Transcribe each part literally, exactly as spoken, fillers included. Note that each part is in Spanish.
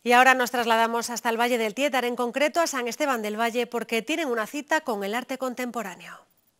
Y ahora nos trasladamos hasta el Valle del Tiétar, en concreto a San Esteban del Valle, porque tienen una cita con el arte contemporáneo.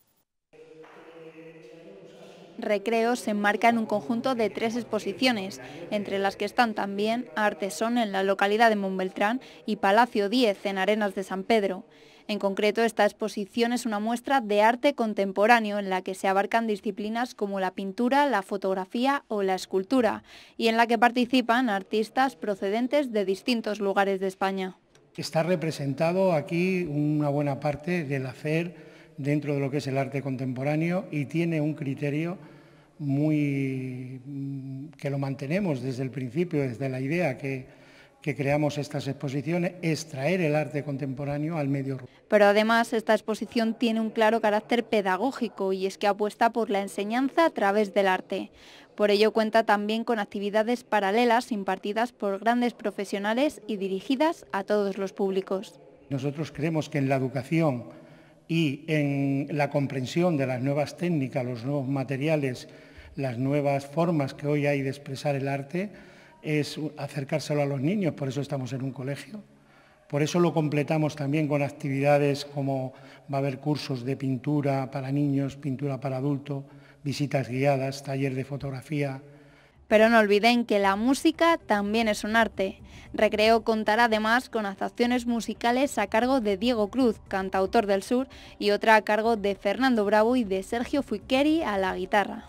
Recreo se enmarca en un conjunto de tres exposiciones, entre las que están también Artesón en la localidad de Montbeltrán y Palacio diez en Arenas de San Pedro. En concreto, esta exposición es una muestra de arte contemporáneo en la que se abarcan disciplinas como la pintura, la fotografía o la escultura, y en la que participan artistas procedentes de distintos lugares de España. Está representado aquí una buena parte del hacer dentro de lo que es el arte contemporáneo y tiene un criterio muy que lo mantenemos desde el principio, desde la idea que que creamos estas exposiciones, es traer el arte contemporáneo al medio rural. Pero además esta exposición tiene un claro carácter pedagógico y es que apuesta por la enseñanza a través del arte. Por ello cuenta también con actividades paralelas impartidas por grandes profesionales y dirigidas a todos los públicos. Nosotros creemos que en la educación y en la comprensión de las nuevas técnicas, los nuevos materiales, las nuevas formas que hoy hay de expresar el arte, es acercárselo a los niños, por eso estamos en un colegio. Por eso lo completamos también con actividades como va a haber cursos de pintura para niños, pintura para adultos, visitas guiadas, taller de fotografía. Pero no olviden que la música también es un arte. Recreo contará además con actuaciones musicales a cargo de Diego Cruz, cantautor del sur, y otra a cargo de Fernando Bravo y de Sergio Fuiqueri a la guitarra.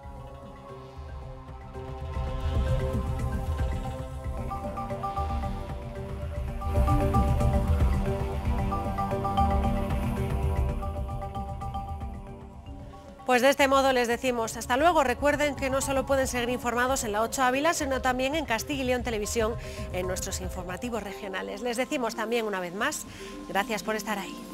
Pues de este modo les decimos hasta luego. Recuerden que no solo pueden seguir informados en la ocho Ávila, sino también en Castilla y León Televisión, en nuestros informativos regionales. Les decimos también una vez más, gracias por estar ahí.